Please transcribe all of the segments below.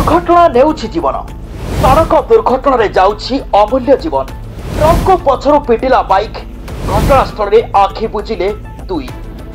दुर्घटना नेउछि जीवन सड़क दुर्घटन रे जाउछि अमूल्य जीवन ट्रक को पछरु पिटिला बाइक घटनास्थल रे आखि बुझिले दुई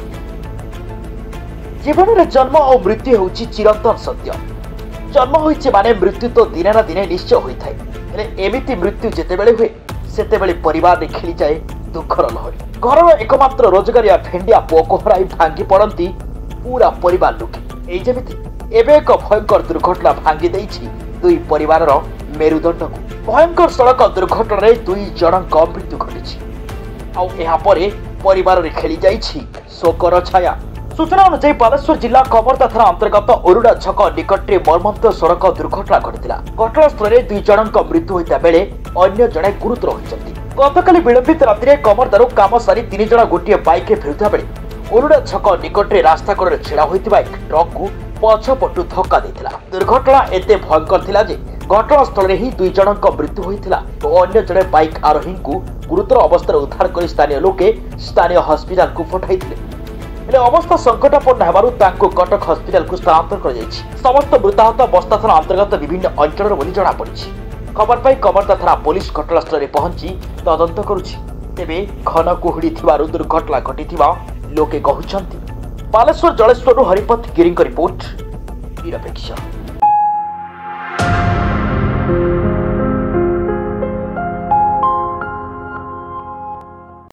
जीवन रे जन्म और मृत्यु होछि चिरंतन सत्य जन्म होइछि माने मृत्यु तो दिने ना दिने निश्चय होइथाय हेले एमिति मृत्यु जेतेबेले हुए सेतेबेले परिवार रे खेली जाए दुखर लहरी घर एकमात्र रोजगारिया भेंडिया पुओ को हराई भांगी पड़ती पूरा परिवार लुके एई जेमिति एबे एक भयंकर दुर्घटना भांगी देइछि दुई परिवार मेरुदंड को भयंकर सड़क दुर्घटन रे दुई जनक मृत्यु घटिछि आउ एहा परे परिवार रे खेली जाइछि शोकर छाया सूचना अनुसार बालेश्वर जिला कमरदा थाना अंतर्गत ओरुडा छक निकट में मर्मंत सड़क दुर्घटना घटिला घटनास्थल में दुई जनक मृत्यु होता बेले अन्य जड़े गुरुतर होइछन्ति गतकाली विलंबित राति कमरदारू काम सारी तीन जन गोटे बाइक फेरुता बेले ओरुडा छक निकट में रास्ता कड़े छिड़ा होइतिबा एक ट्रक को पछपटु धक्का देथिला दुर्घटना एते भयंकर थिला जे घटनास्थल ही दुई जनक मृत्यु होइथिला और अन्य जड़े बाइक आरोही को गुरुतर अवस्था उद्धार कर स्थानीय लोके स्थानीय हॉस्पिटल को पठाइथिले हेले अवस्था संकटापन्न हेबारु तांको कटक हॉस्पिटल को स्थानांतर कर जाइछि समस्त मृताहत बस्ता थाना अंतर्गत विभिन्न अंचल बोली जना पड़िछि खबर पाई कमरदा थाना पुलिस घटनास्थल रे पहुंची तदंत करुछि तेबे घन कुहुड़ी थिबारु दुर्घटना घटिथिबा लोके कहउछन्ति बालेश्वर जलेश्वर हरिपथ गिरी रिपोर्ट निरपेक्ष।